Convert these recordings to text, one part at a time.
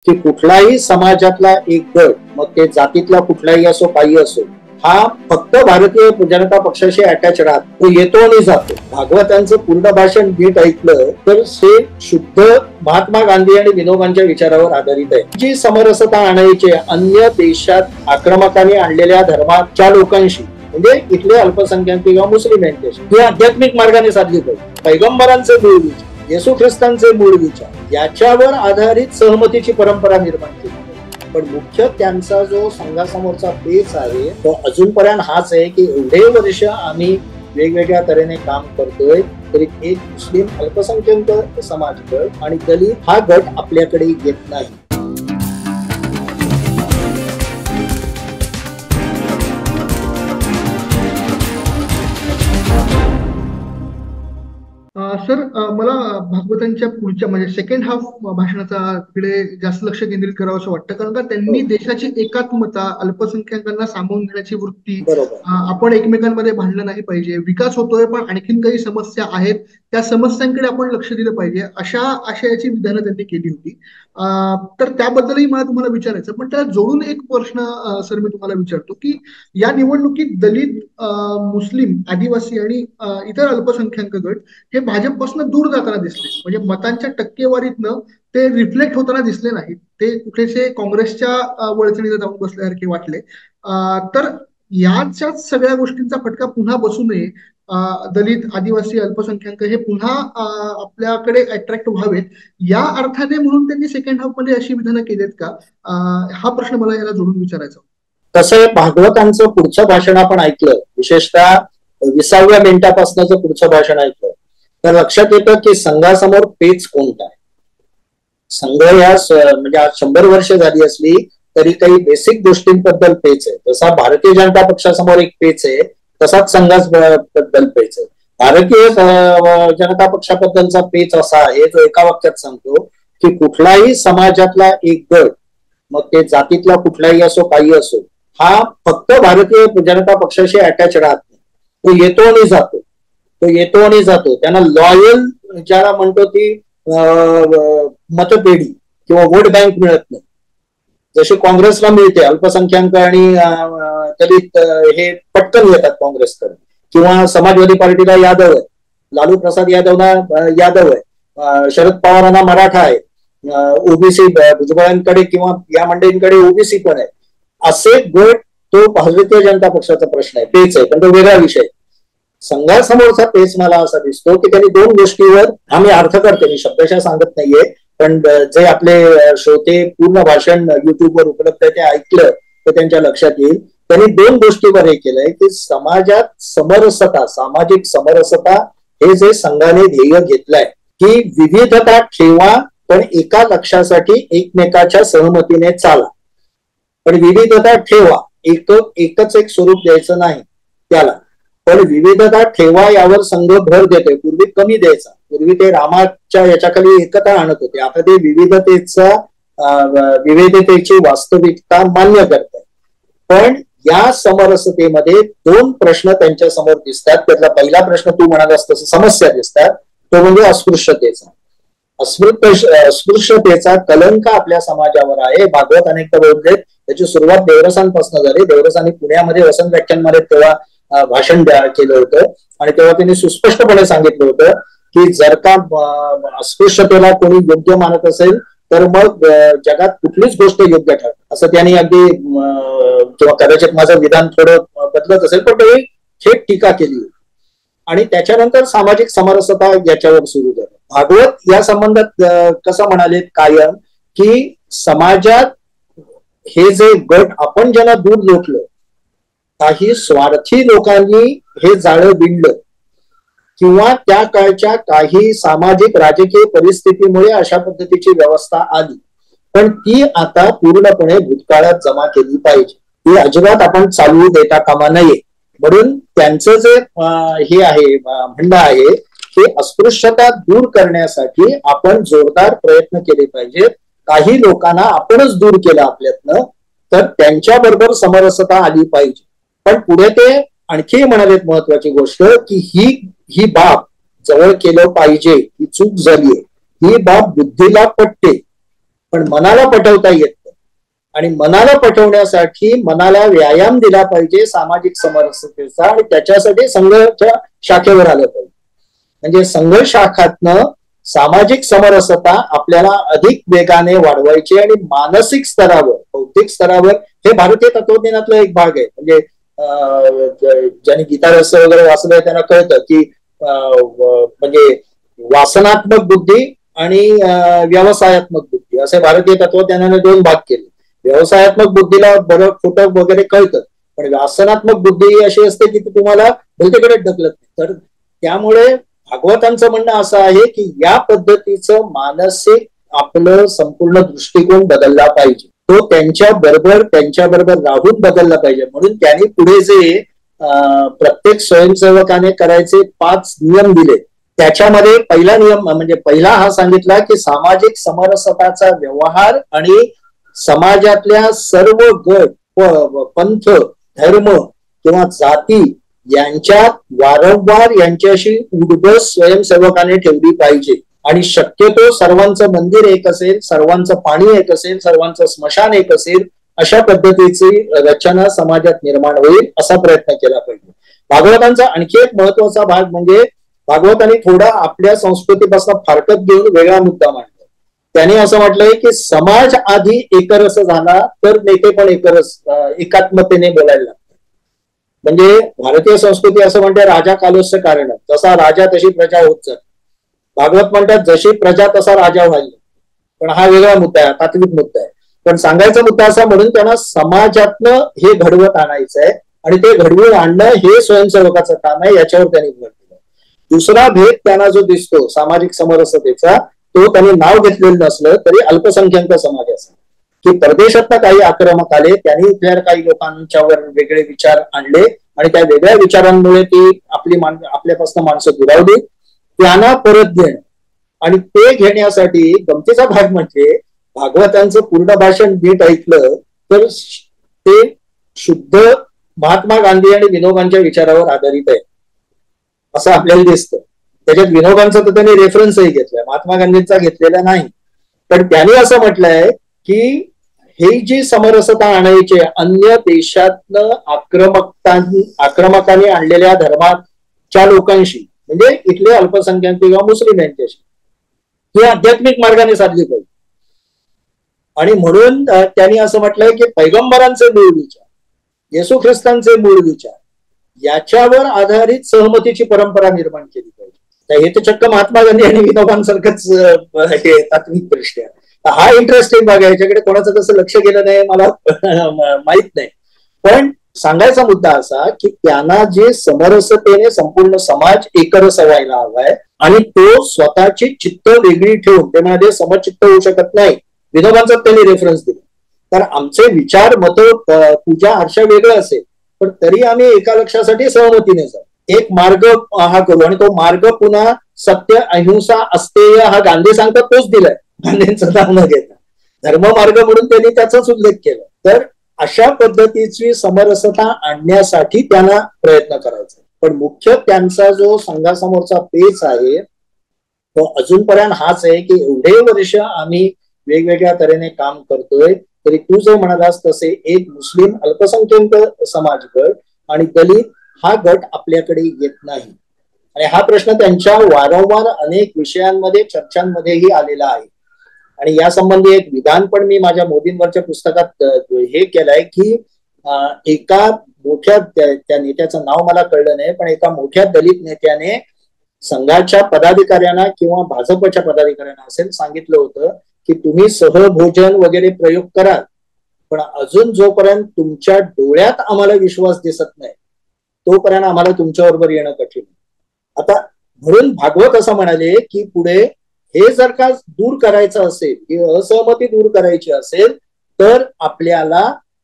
की कुठलाही समाजातला एक गट, मग ते जातीतला कुठलाही असो काही असो, हा फक्त भारतीय जनता पक्षाशी अटॅच राहत, तो येतो आणि जातो. भागवतांचं पूर्ण भाषण नीट ऐकलं तर ते शुद्ध महात्मा गांधी आणि विनोबांच्या विचारावर आधारित आहे. जी समरसता आणायची अन्य देशात आक्रमकांनी आणलेल्या धर्माच्या लोकांशी, म्हणजे इथले अल्पसंख्याक किंवा मुस्लिम यांच्याशी, ही आध्यात्मिक मार्गाने साधली पाहिजे. पैगंबरांचे मूळ विचार, येशू ख्रिस्तांचे मूळ विचार, याच्यावर आधारित सहमतीची परंपरा निर्माण केली. पण मुख्य त्यांचा जो संघासमोरचा पेच आहे तो अजूनपर्यंत हाच आहे की एवढे वर्ष आम्ही वेगवेगळ्या तऱ्हेने काम करतोय तरी एक मुस्लिम अल्पसंख्याक समाज गट आणि दलित हा गट आपल्याकडे येत नाही. सर, मला भागवतांच्या पुढच्या म्हणजे सेकंड हाफ भाषणाचा कडे जास्त लक्ष केंद्रित करावं असं वाटतं, कारण का त्यांनी देशाची एकात्मता, अल्पसंख्याकांना सामावून घेण्याची वृत्ती, आपण एकमेकांमध्ये भांडणं नाही पाहिजे, विकास होतोय पण आणखीन काही समस्या आहेत, त्या समस्यांकडे आपण लक्ष दिलं पाहिजे, अशा आशयाची विधानं त्यांनी केली होती. तर त्याबद्दलही मला तुम्हाला विचारायचं, पण त्याला जोडून एक प्रश्न सर मी तुम्हाला विचारतो की या निवडणुकीत दलित, मुस्लिम, आदिवासी आणि इतर अल्पसंख्याक गट हे भाजपपासून दूर जाताना दिसले, म्हणजे मतांच्या टक्केवारीतनं ते रिफ्लेक्ट होताना दिसले नाहीत, ते कुठेसे काँग्रेसच्या वळचणीला जाऊन बसल्यासारखे वाटले. तर याच्याच सगळ्या गोष्टींचा फटका पुन्हा बसू नये, दलित, आदिवासी, अल्पसंख्याक हे पुन्हा आपल्याकडे अट्रॅक्ट व्हावेत या अर्थाने म्हणून त्यांनी सेकंड हाफ मध्ये अशी विधानं केलीत का, हा प्रश्न मला याला जोडून विचारायचा. तसं भागवतांचं पुढचं भाषण आपण ऐकलं, विशेषतः 20व्या मिनिटापासूनच पुढचं भाषण ऐकलं तर लक्षात येतं की संघासमोर पेच कोणता आहे. संघ या म्हणजे आज 100 वर्ष झाली असली तरी काही बेसिक गोष्टींबद्दल पेच आहे. जसा भारतीय जनता पक्षासमोर एक पेच आहे तसाच संघाबद्दल पेच आहे. भारतीय जनता पक्षाबद्दलचा पेच असा आहे जो एका वाक्यात सांगतो की कुठलाही समाजातला एक गट, मग ते जातीतला कुठलाही असो काही असो, हा फक्त भारतीय जनता पक्षाशी अटॅच राहत नाही, तो येतो आणि जातो, तो येतो आणि जातो. त्यांना लॉयल ज्याला म्हणतो ती मतपेढी किंवा वोट बँक मिळत नाही, जशी काँग्रेसला मिळते. अल्पसंख्याक आणि दलित हे पटकन येतात काँग्रेसकडे, किंवा समाजवादी पार्टीला यादव आहे, लालू प्रसाद यादवना यादव आहे, शरद पवारांना मराठा आहे, ओबीसी भुजबळांकडे किंवा या मंडळींकडे ओबीसी पण आहे. असे गट तो भारतीय जनता पक्षाचा प्रश्न आहे, पेच आहे, पण तो वेगळा विषय. संघासमोरचा पेच मला असा दिसतो की त्यांनी दोन गोष्टीवर, आम्ही अर्थ करते, मी शब्दशः सांगत नाहीये, पण जे आपले श्रोते पूर्ण भाषण युट्यूबवर उपलब्ध आहे ते ऐकलं तर त्यांच्या लक्षात येईल. त्यांनी दोन गोष्टीवर हे केलंय की समाजात समरसता, सामाजिक समरसता हे जे संघाने ध्येय घेतलंय की विविधता ठेवा पण एका लक्ष्यासाठी एकमेकाच्या सहमतीने चाला. पण विविधता ठेवा, एकच एक स्वरूप द्यायचं नाही त्याला, पण विविधता ठेवा यावर संघ भर देतोय. पूर्वी कमी द्यायचा, पूर्वी ते रामाच्या याच्याखाली एकता आणत होते, आता ते विविधतेची वास्तविकता मान्य करतात. पण या समरसतेमध्ये दोन प्रश्न त्यांच्या समोर दिसतात. त्यातला पहिला प्रश्न तू म्हणालास तसं समस्या दिसतात, तो म्हणजे अस्पृश्यतेचा. अस्पृश्यतेचा कलंक आपल्या समाजावर आहे. भागवत अनेकदा बोलले, त्याची सुरुवात देवरसांपासून झाली. देवरसांनी पुण्यामध्ये वसंत व्याख्यानमध्ये तेव्हा भाषण केलं होतं आणि तेव्हा त्यांनी सुस्पष्टपणे सांगितलं होतं की जर का अस्पृश्यतेला कोणी योग्य मानत असेल तर मग जगात कुठलीच गोष्ट योग्य ठरते, असं त्यांनी अगदी, किंवा कदाचित माझं विधान थोडं बदलत असेल पण त्यांनी थेट टीका केली होती. आणि त्याच्यानंतर सामाजिक समरसता याच्यावर सुरू झालं. भागवत या संबंधात कसं म्हणाले कायम की समाजात हे जे गट आपण ज्यांना दूर लोटलं, काही स्वार्थी लोकांनी हे जाळं विणलं किंवा त्या काळच्या काही सामाजिक राजकीय परिस्थितीमुळे अशा पद्धतीची व्यवस्था आली, पण ती आता पूर्णपणे भूतकाळात जमा केली पाहिजे. ती अजिबात आपण चालवू देता कामा नये. म्हणून त्यांचं जे हे आहे म्हणणं आहे की अस्पृश्यता दूर करण्यासाठी आपण जोरदार प्रयत्न केले पाहिजेत. काही लोकांना आपणच दूर केलं आपल्यातनं, तर त्यांच्याबरोबर समरसता आली पाहिजे. पण पुढे ते आणखी म्हणालेत महत्वाची गोष्ट की ही बाब जवळ केलं पाहिजे, ही चूक झालीये, ही बाब बुद्धीला पटते, पण मनाला पटवता येत नाही. आणि मनाला पटवण्यासाठी मनाला व्यायाम दिला पाहिजे सामाजिक समरसतेचा, आणि त्याच्यासाठी संघच्या शाखेवर आलं पाहिजे. म्हणजे संघ शाखातनं सामाजिक समरसता आपल्याला अधिक वेगाने वाढवायची, आणि मानसिक स्तरावर, बौद्धिक स्तरावर, हे भारतीय तत्वज्ञानातला एक भाग आहे. म्हणजे ज्यांनी गीता रहस्य वगैरे वाचलंय त्यांना कळतं की म्हणजे वासनात्मक बुद्धी आणि व्यवसायात्मक बुद्धी असे भारतीय तत्वज्ञानाने दोन भाग केले. व्यवसायात्मक बुद्धीला बरं खोटं वगैरे कळतं, पण वासनात्मक बुद्धी ही अशी असते की ती तुम्हाला भलतेकडे ढकलत नाही. तर त्यामुळे भागवतांचं म्हणणं असं आहे की या पद्धतीचं मानसिक आपलं संपूर्ण दृष्टिकोन बदलला पाहिजे. तो त्यांच्याबरोबर राहून बदलला पाहिजे. म्हणून त्यांनी पुढे जे प्रत्येक स्वयंसेवकाने करायचे 5 नियम दिले, त्याच्यामध्ये पहिला नियम म्हणजे पहिला हा सांगितला की सामाजिक समरसताचा व्यवहार आणि समाजातल्या सर्व गट, पंथ, धर्म किंवा जाती यांच्यात वारंवार यांच्याशी उठबस स्वयंसेवकाने ठेवली पाहिजे. आणि शक्यतो सर्वांचं मंदिर एक असेल, सर्वांचं पाणी एक असेल, सर्वांचं स्मशान एक असेल, अशा पद्धतीची रचना समाजात निर्माण होईल असा प्रयत्न केला पाहिजे. भागवतांचा आणखी एक महत्वाचा भाग म्हणजे भागवतांनी थोडा आपल्या संस्कृतीपासून फारकत घेऊन वेगळा मुद्दा मांडला. त्याने असं म्हटलंय की समाज आधी एकरस झाला तर नेते पण एकात्मतेने बोलायला लागतात. म्हणजे भारतीय संस्कृती असं म्हणते राजा कालोस्य कारण, जसा राजा तशी प्रजा होत जाते. भागवत म्हणतात जशी प्रजा तसा राजा व्हायला. पण हा वेगळा मुद्दा आहे, तात्विक मुद्दा आहे. पण सांगायचा मुद्दा असा, म्हणून त्यांना समाजातनं हे घडवत आणायचं आहे, आणि ते घडवून आणणं हे स्वयंसेवकाचं काम आहे, याच्यावर त्यांनी भर दिला. दुसरा भेद त्यांना जो दिसतो सामाजिक समरसतेचा, तो त्यांनी नाव घेतलेलं नसलं तरी अल्पसंख्याक समाजाचा, की परदेशातनं काही आक्रमक आले, त्यांनी इथल्या काही लोकांच्यावर वेगळे विचार आणले, आणि त्या वेगळ्या विचारांमुळे ती आपल्यापासून माणसं दुरावली, त्यांना परत देणं. आणि ते घेण्यासाठी गमतीचा भाग म्हणजे भागवतांचं पूर्ण भाषण नीट ऐकलं तर ते शुद्ध महात्मा गांधी आणि विनोबांच्या विचारावर आधारित आहे असं आपल्याला दिसतं. त्याच्यात विनोबांचा तर त्यांनी रेफरन्सही घेतलाय, महात्मा गांधींचा घेतलेला नाही. पण त्यांनी असं म्हटलंय की ही जी समरसता आणायची अन्य देशातनं आक्रमकांनी आणलेल्या धर्माच्या लोकांशी, म्हणजे इथले अल्पसंख्याक किंवा मुस्लिम यांच्याशी, ही आध्यात्मिक मार्गाने साधली पाहिजे. आणि म्हणून त्यांनी असं म्हटलंय की पैगंबरांचे मूळ विचार, येशू ख्रिस्तांचे मूळ विचार, याच्यावर आधारित सहमतीची परंपरा निर्माण केली पाहिजे. हे तर चक्क महात्मा गांधी आणि विनोबांसारखंच हे तात्विक दृष्ट्या. हा इंटरेस्टिंग भाग आहे, याच्याकडे कोणाचं कसं लक्ष गेलं नाही मला माहित नाही. पण सांगायचा मुद्दा असा की त्यांना जे समरसतेने संपूर्ण समाज एकरस व्हायला हवाय, आणि तो स्वतःची चित्त वेगळी ठेवून ते म्हणजे समचित्त होऊ शकत नाही. विनोबांचा त्यांनी रेफरन्स दिला. तर आमचे विचार, मत, पूजा, आरशा वेगळं असेल, पण तरी आम्ही एका लक्षासाठी सहमतीने जाऊ, एक मार्ग हा करू. आणि तो मार्ग पुन्हा सत्य, अहिंसा, अस्तेय हा गांधी सांगतात तोच दिलाय, गांधींचं नाव न घेता. धर्ममार्ग म्हणून त्यांनी त्याचाच उल्लेख केला. तर अशा पद्धतीची समरसता आणण्यासाठी त्यांना प्रयत्न करायचा. पण मुख्य त्यांचा जो संघासमोरचा पेच आहे तो अजूनपर्यंत हाच आहे की एवढे वर्ष आम्ही वेगवेगळ्या तऱ्हेने काम करतोय, तरी तू जे म्हणालास तसे एक मुस्लिम अल्पसंख्याक समाज गट आणि दलित हा गट आपल्याकडे येत नाही. आणि हा प्रश्न त्यांच्या वारंवार अनेक विषयांमध्ये, चर्चांमध्येही आलेला आहे. आणि या संबंधी एक विधान पण मी माझ्या मोदींवरच्या पुस्तकात हे केलंय की एका मोठ्या, त्या नेत्याचं नाव मला कळलं नाही, पण एका मोठ्या दलित नेत्याने संघाच्या पदाधिकाऱ्यांना किंवा भाजपच्या पदाधिकाऱ्यांना असेल सांगितलं होतं की तुम्ही सहभोजन वगैरे प्रयोग कराल, पण अजून जोपर्यंत तुमच्या डोळ्यात आम्हाला विश्वास दिसत नाही तोपर्यंत आम्हाला तुमच्याबरोबर येणं कठीण. आता म्हणून भागवत असं म्हणाले की पुढे हे जर का दूर करायचं असेल, ही असहमती दूर करायची असेल, तर आपल्याला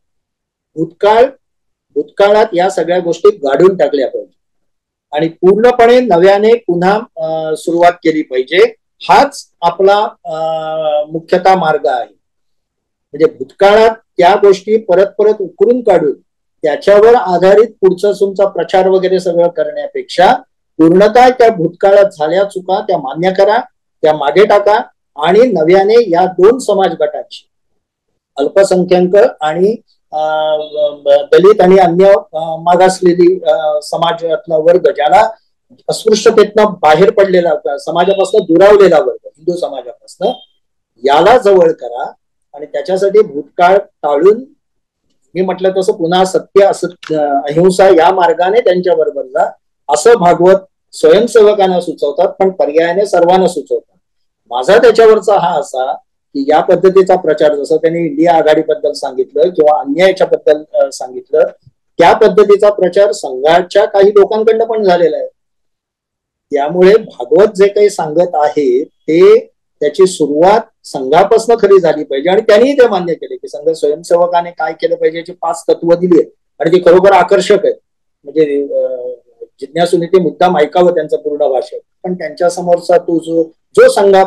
भूतकाळात या सगळ्या गोष्टी गाडून टाकल्या पाहिजे आणि पूर्णपणे नव्याने पुन्हा सुरुवात केली पाहिजे. हाच आपला मुख्यतः मार्ग आहे. म्हणजे भूतकाळात त्या गोष्टी परत परत उकरून काढून त्याच्यावर आधारित पुढचा तुमचा प्रचार वगैरे सगळं करण्यापेक्षा पूर्णतः त्या भूतकाळात झाल्या चुका त्या मान्य करा, त्या मागे टाका आणि नव्याने या दोन समाज गटांची, अल्पसंख्याक आणि दलित आणि अन्य मागासलेली समाजातला वर्ग, ज्याला अस्पृश्यतेतनं बाहेर पडलेला, समाजापासून दुरावलेला वर्ग, हिंदू समाजापासून, याला जवळ करा आणि त्याच्यासाठी भूतकाळ टाळून, मी म्हटलं तसं, पुन्हा सत्य अहिंसा या मार्गाने त्यांच्या बरोबर जा, असं भागवत स्वयंसेवकांना सुचवतात, पण पर्यायाने सर्वांना सुचवतात. माझा त्याच्यावरचा हा असा की या पद्धतीचा प्रचार, जसं त्यांनी इंडिया आघाडीबद्दल सांगितलं किंवा अन्य याच्याबद्दल सांगितलं, त्या पद्धतीचा प्रचार संघाच्या काही लोकांकडनं पण झालेला आहे. त्यामुळे भागवत जे काही सांगत आहे ते, त्याची सुरुवात संघापासून खरी झाली पाहिजे आणि त्यांनी ते मान्य केले की संघ स्वयंसेवकाने काय केलं पाहिजे याची 5 तत्व दिली आहे आणि ती खरोखर आकर्षक आहे. म्हणजे जिज्ञासूने ते मुद्दाम ऐकावं त्यांचं पूर्ण भाषण. पण त्यांच्या समोरचा तो जो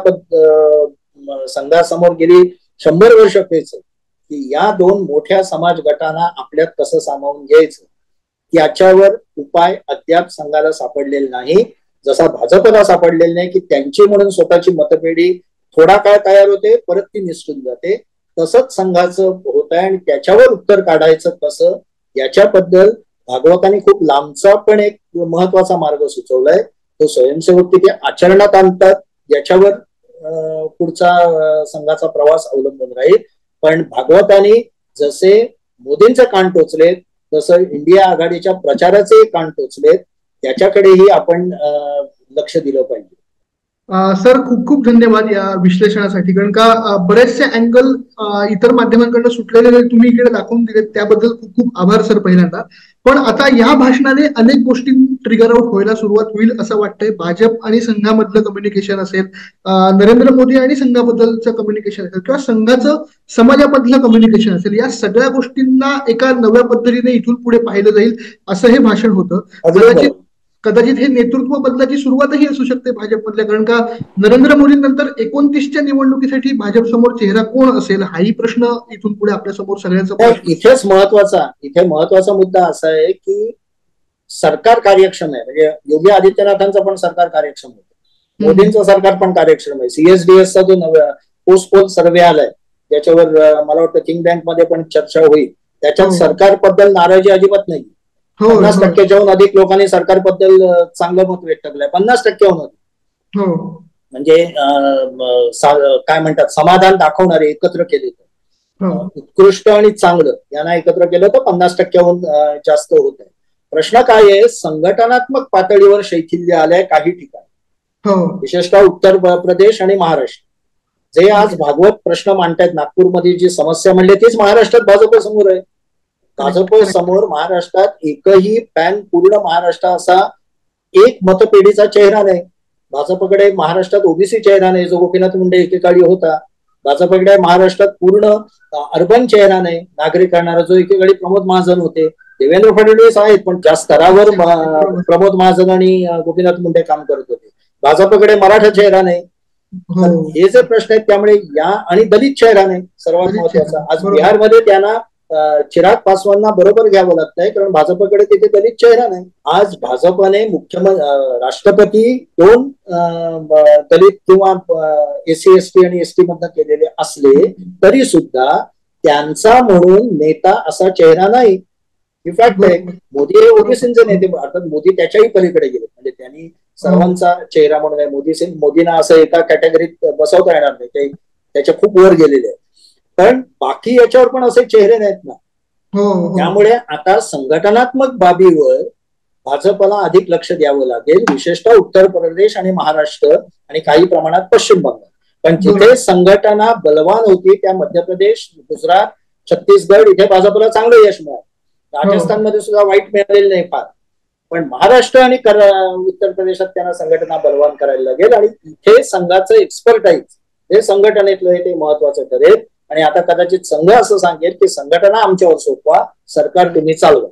संघासमोर गेली 100 वर्ष पेच की या दोन मोठ्या समाज गटांना आपल्यात कसं सामावून घ्यायचं, याच्यावर उपाय अद्याप संघाला सापडलेला नाही. जसा भाजपला सापडलेला नाही की त्यांची म्हणून स्वतःची मतपेढी थोडा काळ तयार होते, परत ती निसटून जाते, तसंच संघाचं होत आहे. आणि त्याच्यावर उत्तर काढायचं कसं, याच्याबद्दल भागवतांनी खूप लांबचा पण एक महत्वाचा मार्ग सुचवलाय. तो स्वयंसेवक किती आचरणात आणतात याच्यावर पुढचा संघाचा प्रवास अवलंबून राहील. पण भागवतांनी जसे मोदींचे कान टोचलेत, तसं इंडिया आघाडीच्या प्रचाराचे कान टोचलेत, त्याच्याकडेही आपण लक्ष दिलं पाहिजे. सर, खूप खूप धन्यवाद या विश्लेषणासाठी, कारण का बरेचसे अँगल इतर माध्यमांकडून सुटलेले तुम्ही इकडे दाखवून दिलेत, त्याबद्दल खूप खूप आभार सर पहिल्यांदा. पण आता या भाषणाने अनेक गोष्टी ट्रिगर आउट व्हायला सुरुवात होईल असं वाटतंय. भाजप आणि संघामधलं कम्युनिकेशन असेल, नरेंद्र मोदी आणि संघाबद्दलचं कम्युनिकेशन असेल, किंवा संघाचं समाजामधलं कम्युनिकेशन असेल, या सगळ्या गोष्टींना एका नव्या पद्धतीने इथून पुढे पाहिलं जाईल असं हे भाषण होतं. कदाचित हे नेतृत्व बदलाची सुरुवातही असू शकते भाजपमधल्या, कारण का नरेंद्र मोदींनंतर 29च्या निवडणुकीसाठी भाजप समोर चेहरा कोण असेल हाही प्रश्न इथून पुढे आपल्या समोर सगळ्यांचा. इथे महत्वाचा मुद्दा असा आहे की सरकार कार्यक्षम आहे. म्हणजे योगी आदित्यनाथांचं पण सरकार कार्यक्षम होतं, मोदींचं सरकार पण कार्यक्षम आहे. CSDS चा जो नवा पोस्ट पोल सर्वे आलाय त्याच्यावर मला वाटतं किंग बँक मध्ये पण चर्चा होईल, त्याच्यात सरकारबद्दल नाराजी अजिबात नाही. 50%च्याहून अधिक लोकांनी सरकारबद्दल चांगलं मत व्यक्त केलंय, 50%हून अधिक. म्हणजे काय म्हणतात, समाधान दाखवणारे एकत्र केले तर उत्कृष्ट आणि चांगलं यांना एकत्र केलं तर 50%हून जास्त होत आहे. प्रश्न काय आहे, संघटनात्मक पातळीवर शैथिल्य आलंय काही ठिकाणी, विशेषतः उत्तर प्रदेश आणि महाराष्ट्र. जे आज भागवत प्रश्न मांडतायत, नागपूरमध्ये जी समस्या म्हणली तीच महाराष्ट्रात भाजप समोर आहे. भाजप समोर महाराष्ट्रात एकही पॅन पूर्ण महाराष्ट्र असा एक मतपेढीचा चेहरा नाही. भाजपकडे महाराष्ट्रात ओबीसी चेहरा नाही, जो गोपीनाथ मुंडे एकेकाळी होता. भाजपकडे महाराष्ट्रात पूर्ण अर्बन चेहरा नाही, नागरिक करणारा, जो एकेकाळी प्रमोद महाजन होते. देवेंद्र फडणवीस आहेत पण ज्या स्तरावर प्रमोद महाजन आणि गोपीनाथ मुंडे काम करत होते. भाजपकडे मराठा चेहरा नाही. हे जे प्रश्न आहेत, त्यामुळे या आणि दलित चेहरा नाही सर्वात महत्वाचा. आज बिहारमध्ये त्यांना चिराग पासवानना बरोबर घ्यावं लागतंय, कारण भाजपकडे तिथे दलित चेहरा नाही. आज भाजपने राष्ट्रपती 2 दलित किंवा SC ST आणि ST मधनं केलेले असले तरी सुद्धा त्यांचा म्हणून नेता असा चेहरा नाही. इनफॅक्ट मोदी हे ओबीसीचे नेते, अर्थात मोदी त्याच्याही पलीकडे गेले. म्हणजे त्यांनी सर्वांचा चेहरा म्हणून आहे. मोदींना असं एका कॅटेगरीत बसवता येणार नाही, त्याच्या खूप वर गेलेले आहे. पण बाकी याच्यावर पण असे चेहरे नाहीत ना. त्यामुळे आता संघटनात्मक बाबीवर भाजपला अधिक लक्ष द्यावं लागेल, विशेषतः उत्तर प्रदेश आणि महाराष्ट्र आणि काही प्रमाणात पश्चिम बंगाल. पण जिथे संघटना बलवान होती, त्या मध्य प्रदेश, गुजरात, छत्तीसगड, इथे भाजपला चांगलं यश मिळालं. राजस्थानमध्ये सुद्धा वाईट मिळालेलं नाही फार. पण महाराष्ट्र आणि उत्तर प्रदेशात त्यांना संघटना बलवान करायला लागेल आणि इथे संघाचं एक्सपर्टाईज हे संघटनेतलं ते महत्वाचं ठरेल. आणि आता कदाचित संघ असं सांगेल की संघटना आमच्यावर सोपवा, सरकार तुम्ही चालवा.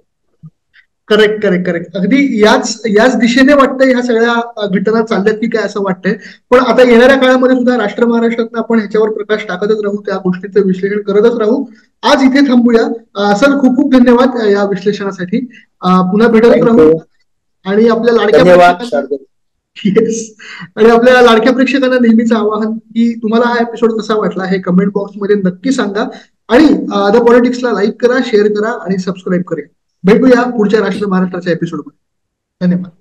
करेक्ट. अगदी याच दिशेने वाटतंय ह्या सगळ्या घटना चालल्यात की काय असं वाटतंय. पण आता येणाऱ्या काळामध्ये सुद्धा राष्ट्र महाराष्ट्रात आपण ह्याच्यावर प्रकाश टाकतच राहू, त्या गोष्टीचं विश्लेषण करतच राहू. आज इथे थांबूया. सर, खूप खूप धन्यवाद या विश्लेषणासाठी. पुन्हा भेटत राहू आणि आपल्या लाडक्या येस. आणि आपल्या लाडक्या प्रेक्षकांना नेहमीच आवाहन की तुम्हाला हा एपिसोड कसा वाटला हे कमेंट बॉक्समध्ये नक्की सांगा. आणि द पॉलिटिक्सला लाईक करा, शेअर करा आणि सबस्क्राईब करा. भेटूया पुढच्या राष्ट्र महाराष्ट्राच्या एपिसोडमध्ये. धन्यवाद.